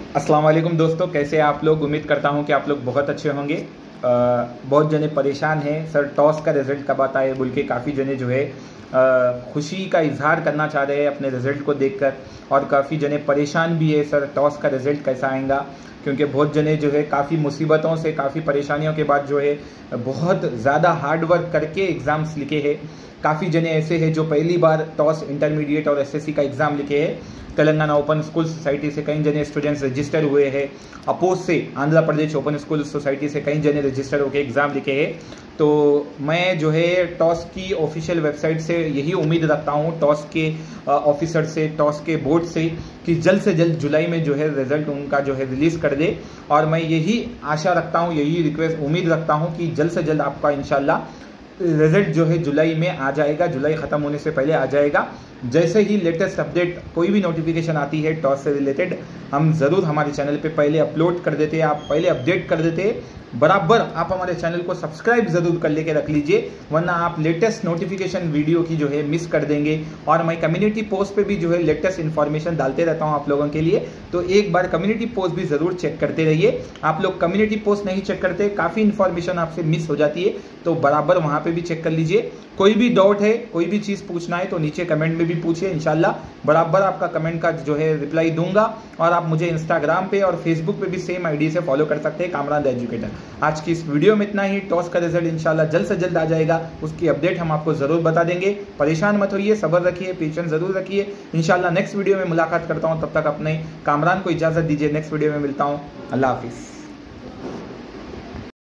अस्सलाम वालेकुम दोस्तों, कैसे हैं आप लोग। उम्मीद करता हूं कि आप लोग बहुत अच्छे होंगे। बहुत जने परेशान हैं सर, टॉस का रिज़ल्ट कब आता है बोल के। काफ़ी जने जो है खुशी का इजहार करना चाह रहे हैं अपने रिज़ल्ट को देखकर, और काफ़ी जने परेशान भी है सर टॉस का रिज़ल्ट कैसा आएगा। क्योंकि बहुत जने जो है काफ़ी मुसीबतों से, काफ़ी परेशानियों के बाद जो है बहुत ज़्यादा हार्ड वर्क करके एग्ज़ाम्स लिखे हैं। काफ़ी जने ऐसे हैं जो पहली बार टॉस, इंटरमीडिएट और एसएससी का एग्ज़ाम लिखे हैं। तेलंगाना ओपन स्कूल सोसाइटी से कई जने स्टूडेंट्स रजिस्टर हुए हैं। अपोज से Andhra Pradesh open school society से कई जने रजिस्टर होकर एग्ज़ाम लिखे हैं। तो मैं जो है टॉस की ऑफिशियल वेबसाइट से यही उम्मीद रखता हूँ, टॉस के ऑफिसर से, टॉस के बोर्ड से, कि जल्द से जल्द जुलाई में जो है रिजल्ट उनका जो है रिलीज़ कर दे। और मैं यही आशा रखता हूँ, यही रिक्वेस्ट, उम्मीद रखता हूँ कि जल्द से जल्द आपका इंशाल्लाह रिजल्ट जो है जुलाई में आ जाएगा, जुलाई ख़त्म होने से पहले आ जाएगा। जैसे ही लेटेस्ट अपडेट, कोई भी नोटिफिकेशन आती है टॉस से रिलेटेड, हम ज़रूर हमारे चैनल पे पहले अपलोड कर देते हैं, आप पहले अपडेट कर देते हैं। बराबर आप हमारे चैनल को सब्सक्राइब ज़रूर कर लेके रख लीजिए, वरना आप लेटेस्ट नोटिफिकेशन वीडियो की जो है मिस कर देंगे। और मैं कम्युनिटी पोस्ट पे भी जो है लेटेस्ट इन्फॉर्मेशन डालते रहता हूँ आप लोगों के लिए, तो एक बार कम्युनिटी पोस्ट भी ज़रूर चेक करते रहिए। आप लोग कम्युनिटी पोस्ट नहीं चेक करते, काफ़ी इन्फॉर्मेशन आपसे मिस हो जाती है, तो बराबर वहाँ पर भी चेक कर लीजिए। कोई भी डाउट है, कोई भी चीज़ पूछना है तो नीचे कमेंट में भी पूछिए, इंशाल्लाह बराबर आपका कमेंट का जो है रिप्लाई दूंगा। और आप मुझे इंस्टाग्राम पे और फेसबुक पे भी सेम आईडी से फॉलो कर सकते हैं, कामरान द एजुकेटर। आज की इस वीडियो में इतना ही। टॉस का रिजल्ट इंशाल्लाह जल्द से जल्द आ जाएगा, उसकी अपडेट हम आपको ज़रूर बता देंगे। परेशान मत होइए, सब्र रखिए, पेशेंस ज़रूर रखिए। इंशाल्लाह नेक्स्ट वीडियो में मुलाकात करता हूँ, तब तक अपने कामरान को इजाज़त दीजिए। नेक्स्ट वीडियो में मिलता हूँ। अल्लाह हाफिज़।